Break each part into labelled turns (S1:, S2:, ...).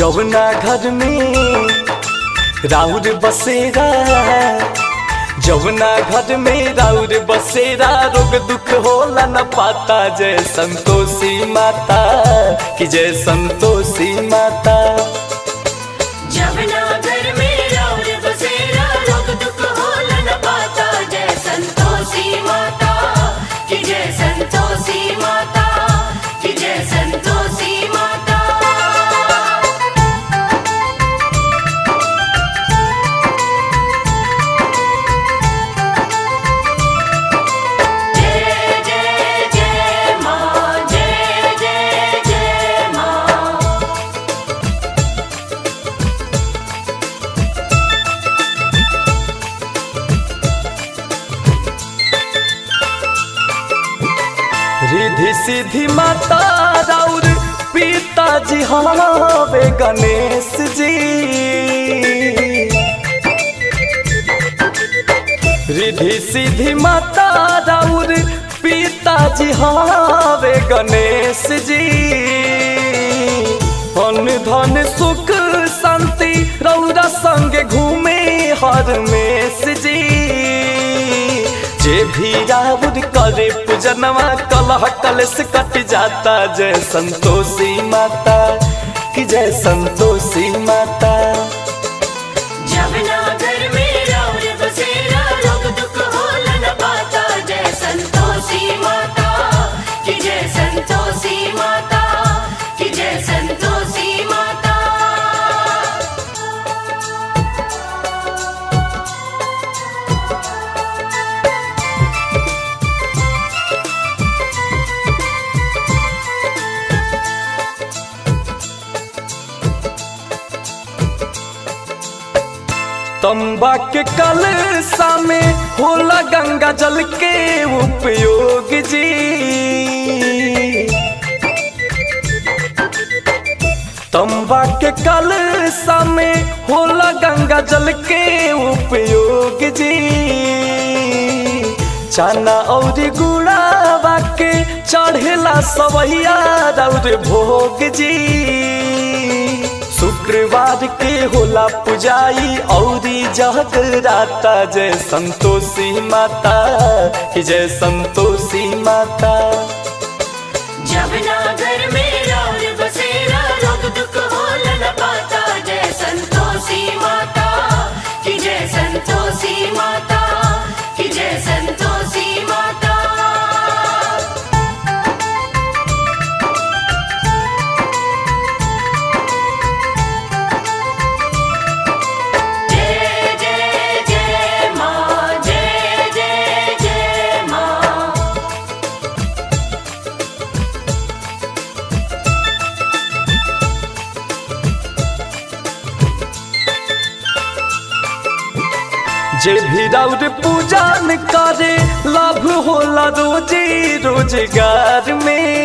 S1: जौना घर में राउर बसेरा, जौना घर में राउर बसेरा, रोग दुख होला न पाता। जय संतोषी माता कि जय संतोषी माता।
S2: जौना घर में राउर बसेरा, रोग दुख होला न पाता। जय संतोषी माता कि जय संतोषी माता कि जय संतोषी माता।
S1: रिद्धि सिद्धि माता राउर पिताजी हवे गणेश जी। रिद्धि सिद्धि माता राउर पिताजी हवे गणेश जी। अन्न धन सुख शांति रौरा संगे घूमे हरमेश जी। जे भी राउर करे पूजनवा कलह कलेश कट जाता। जय संतोषी माता कि जय संतोषी माता।
S2: जौना घर में राउर बसेरा, रोग दुख होला न पाता। जय संतोषी माता कि जय संतोषी माता कि जय संतोषी माता।
S1: तंबा के कलशा में होला गंगा जल के उपयोग जी। तंबा के कलशा में होला गंगा जल के उपयोग जी। चना और गुड़ावा के चढ़ेला सवैया राउर भोग जी। शुक्रवार के होला पुजाई औरी जगराता। जय संतोषी माता कि जय संतोषी माता।
S2: जौना घर में राउर बसेरा, रोग दुख होला न पाता। जय संतोषी माता कि जय संतोषी माता कि जय संतोषी माता।
S1: जे भी राउर पूजन करे लाभ होला रोजी रोजगार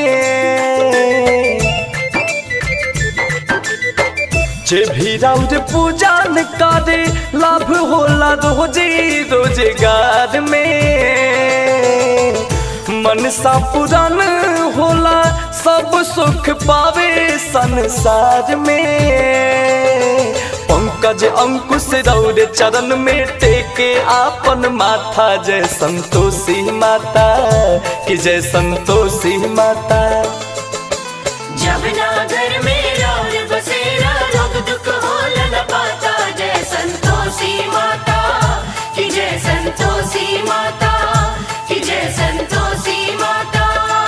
S1: में। जे भी राउर पूजन करे लाभ होला रोजी रोजगार में। मनसा पुरान होला सब सुख पावे संसार में। पंकज अंकुश रौरे चरण में टेके आपन माथा। जय संतोषी माता कि जय संतोषी माता।
S2: जौना घर में राउर बसेरा, रोग दुख होला न पाता। जय संतोषी माता कि जय संतोषी माता कि जय संतोषी माता।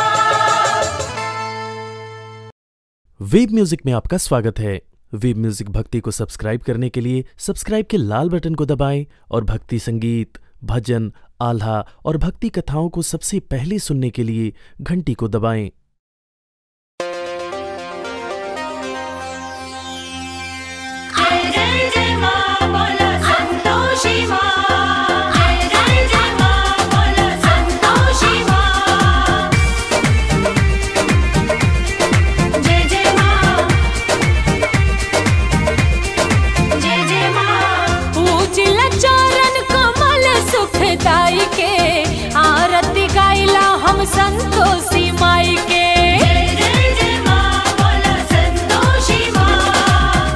S3: वेब म्यूजिक में आपका स्वागत है। वेब म्यूजिक भक्ति को सब्सक्राइब करने के लिए सब्सक्राइब के लाल बटन को दबाएं और भक्ति संगीत, भजन, आल्हा और भक्ति कथाओं को सबसे पहले सुनने के लिए घंटी को दबाएं।
S2: संतोषी माई के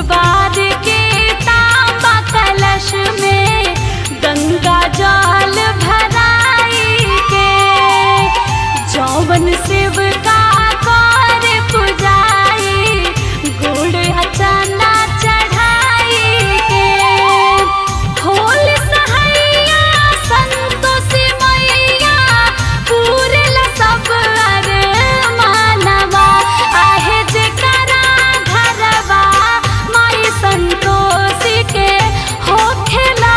S4: बार के तांबा कलश में गंगा जल भराई के जौवन शिव का कर पुजाई गुड़ अचना चढ़ाई के होल सहैया संतोषी मैया पूरल सब अर मानवा आहे जेकरा घरवा माई संतोषी के होखेला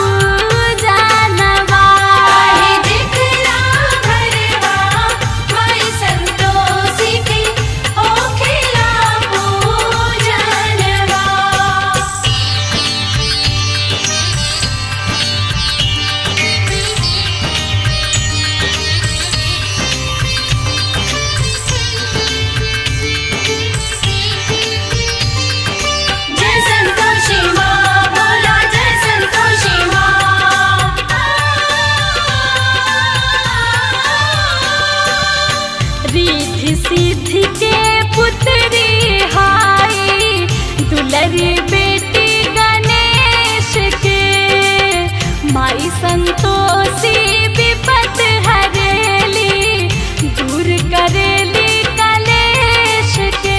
S4: पूजनवा
S2: आहे जेकरा घरवा माई संतोषी के होखेला पूजनवा। जय संतोषी माँ बोला जय संतोषी माँ।
S4: रिद्धि सिद्धि के पुत्री हाई दुलरी बेटी गणेश के माई संतोषी विपत हरेली दूर करेली कलेश के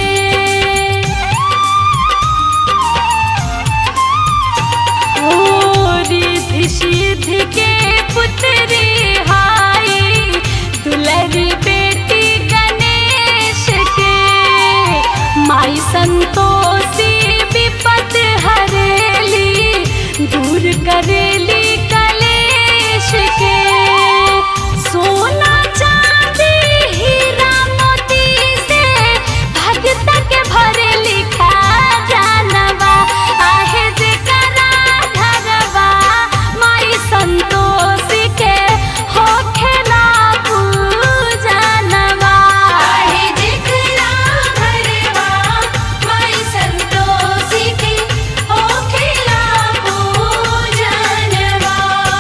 S4: रिद्धि सिद्धि के पुत्री हाई दुलरी बेटी गणेश के माई संतोषी विपत हरेली दूर करेली कलेश के सोना चांदी हीरा मोती से भगत के भरेली खजानवा आहे जेकरा घरवा माई संतोषी के होखेला पूजनवा
S2: आहे जेकरा घरवा माई संतोषी के होखेला पूजनवा।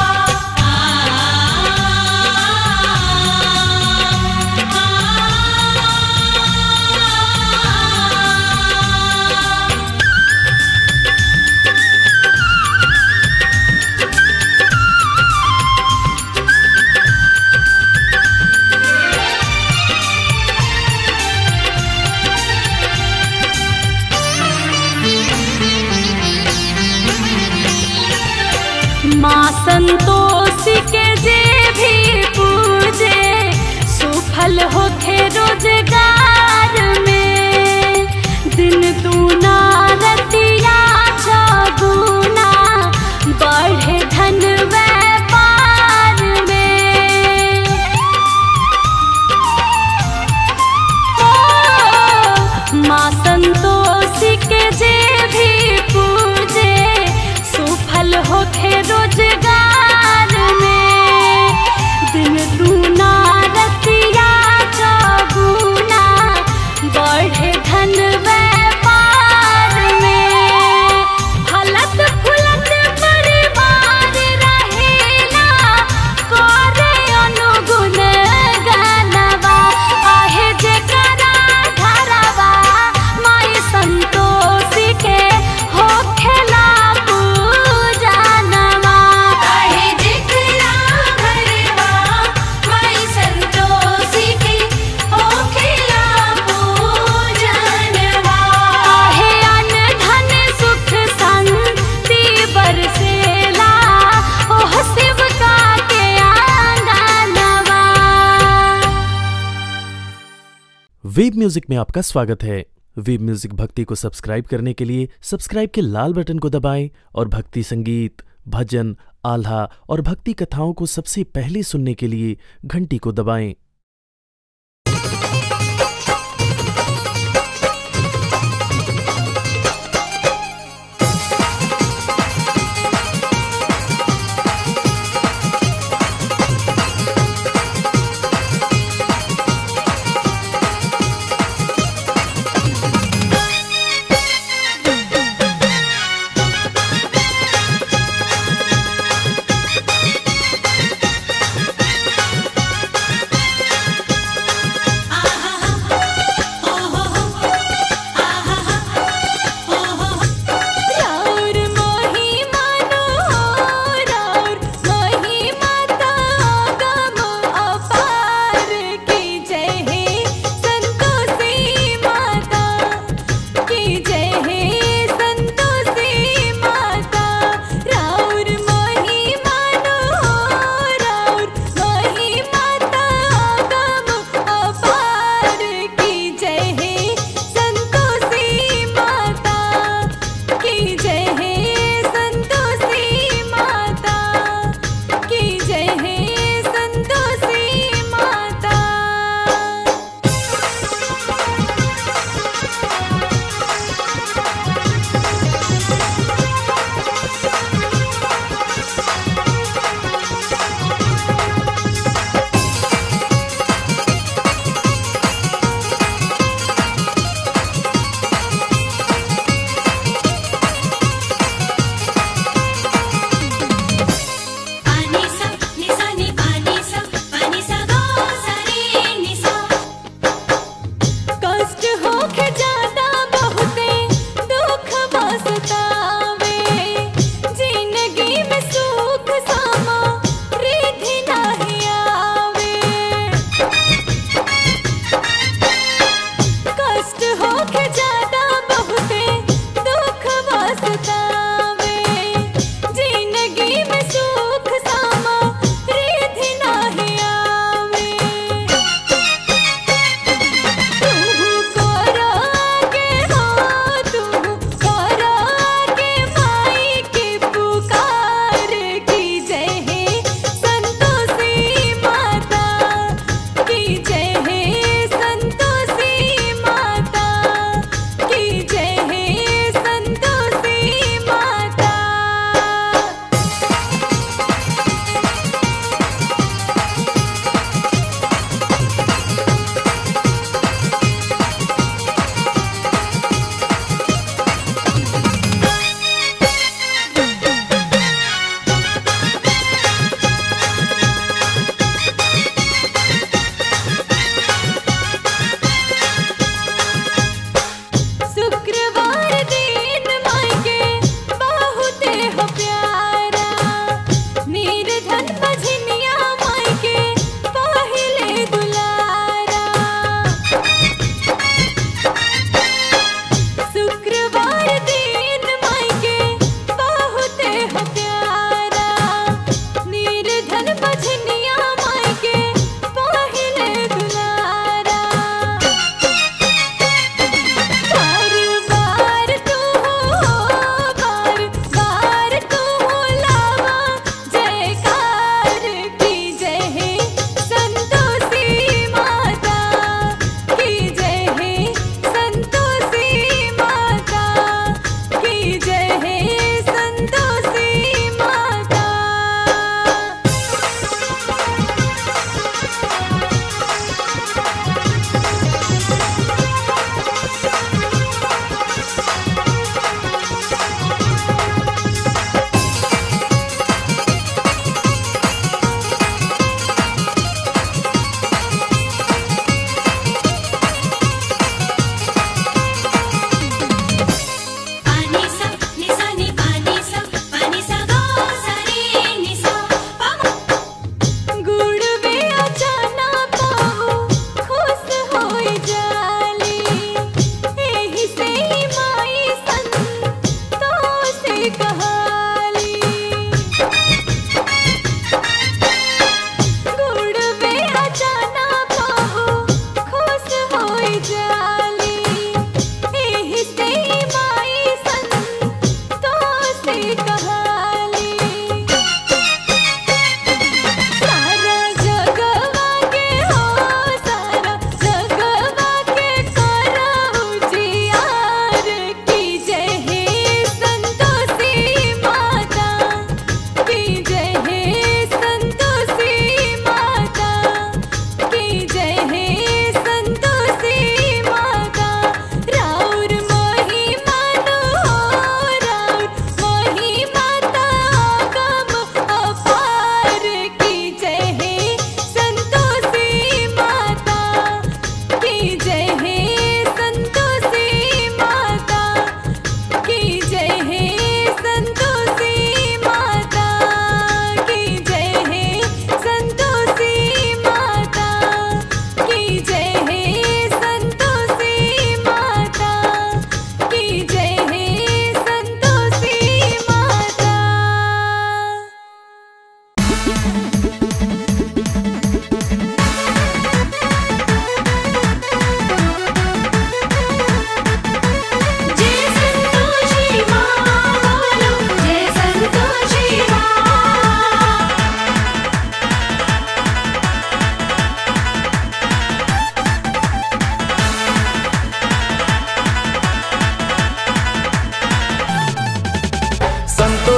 S4: माँ संतोषी के जे भी पूजे सुफल होखे रोजगार में दिन दूना रतिया चौगुना बढ़े धन व्यापार में माँ संतोषी के जे भी पूजे सुफल होखे रोजगार में दिन दूना रतिया चौगुना बढ़े धन व्यापार में फलत फूलत परिवार रहेला करे अनुगुण गानवा आहे जेकरा घरवा माई संतोषी के होखेला पूजनवा
S2: आहे जेकरा घरवा माई संतोषी के होखेला पूजनवा।
S4: आहे अन्न धन सुख शांति बरसेला ओह शिव का के आंगनवा।
S3: वेब म्यूजिक में आपका स्वागत है। वेब म्यूजिक भक्ति को सब्सक्राइब करने के लिए सब्सक्राइब के लाल बटन को दबाएं और भक्ति संगीत, भजन, आल्हा और भक्ति कथाओं को सबसे पहले सुनने के लिए घंटी को दबाएं।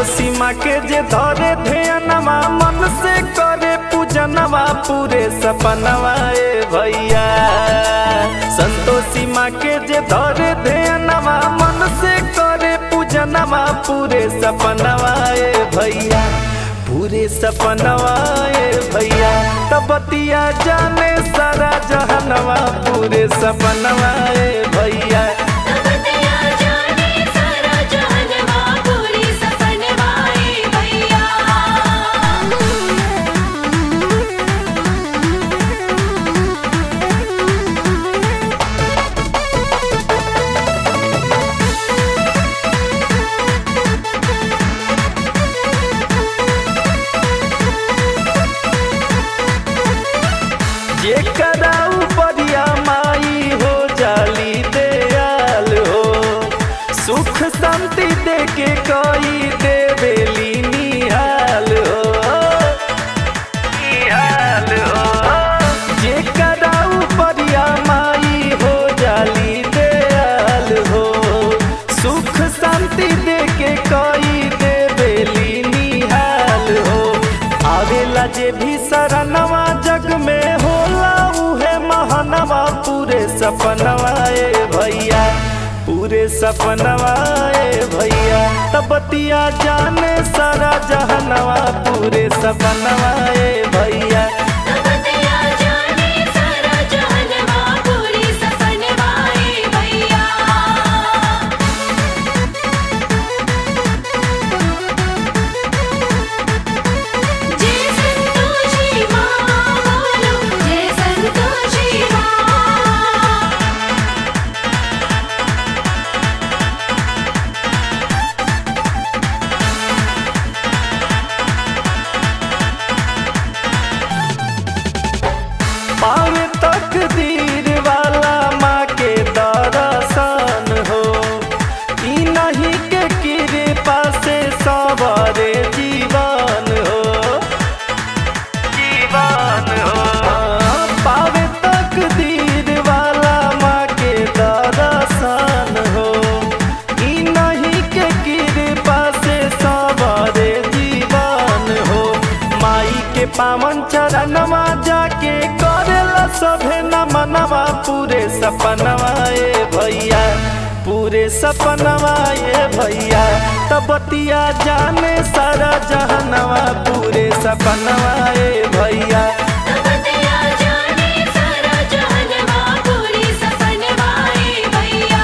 S1: संतोषी माँ के जे धरे ध्यानवा मन से करे पूजनवा पूरे सपनवा ए भैया। संतोषी माँ के जे धरे ध्यानवा मन से करे पूजनवा पूरे सपनवा ए भैया, पूरे सपनवा ए भैया। तबतिया जाने सारा जहनवा पूरे सपनवा ए भैया।
S2: तबतिया जाने सारा जहनवा पूरी सपनवा ए भैया।
S1: जे कराऊ परिया माई हो जाली दयाल हो, सुख शांति दे के कोई देवेली निहाल हो, निहाल हो। जे कराऊ परिया माई हो जाली दयाल हो, सुख शांति दे के कोई देवेली निहाल हो। आवेला जे भी शरणवा जग में होला उहे महानवा पूरे सपनवा ए भैया, पूरे सपनवा ए भैया। तबतिया जाने सारा जहनवा पूरे सपनवा ए भैया।
S2: तबतिया जाने सारा जहनवा पूरी सपनवा ए भैया। जय संतोषी माँ बोलो, जय संतोषी माँ।
S1: पावे तकदीर वाला माँ के दर्शन हो, ई नहीं के कृपा से सवारे जीवन हो, जीवन हो। पावे तकदीर वाला माँ के दर्शन हो, ई नहीं के कृपा से सवारे जीवन हो। माई के पावन चरणवा जाके करेला सभे नमनवा पूरे सपनवा ए भैया, पूरे सपनवा ए भैया। तबतिया जाने सारा जहनवा पूरे सपनवा ए भैया।
S2: तबतिया जाने सारा जहनवा पूरी सपनवा ए भैया।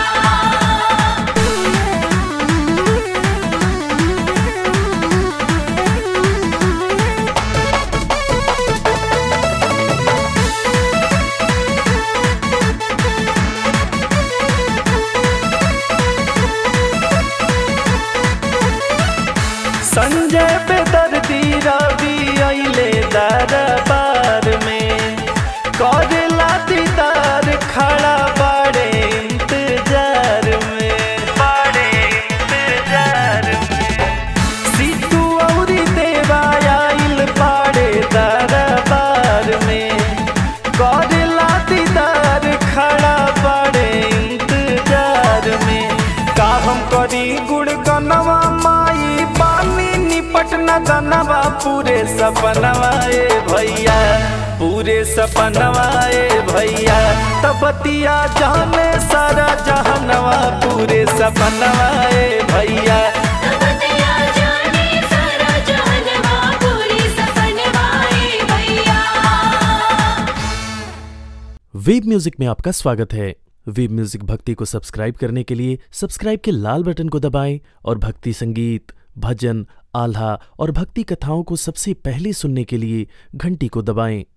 S1: संजय बेदर्दी रवि अइले दरबार में, करेला दीदार खड़ा बड़े इंतजार में, बड़े इंतजार में। सीतू औरी देवा आइल बड़े दरबार में, करेला दीदार खड़ा बड़े इंतजार में। का हम करी गुड़ गनवा माई पानी निपट न गनवा पूरे सपनवा ए भैया, पूरे सपनवा ए भैया। तबतिया जाने सारा जहनवा पूरे सपनवा ए भैया।
S2: तबतिया जाने सारा जहनवा पूरी सपनवा ए भैया।
S3: वेब म्यूजिक में आपका स्वागत है। वेब म्यूजिक भक्ति को सब्सक्राइब करने के लिए सब्सक्राइब के लाल बटन को दबाएं और भक्ति संगीत, भजन, आल्हा और भक्ति कथाओं को सबसे पहले सुनने के लिए घंटी को दबाएं।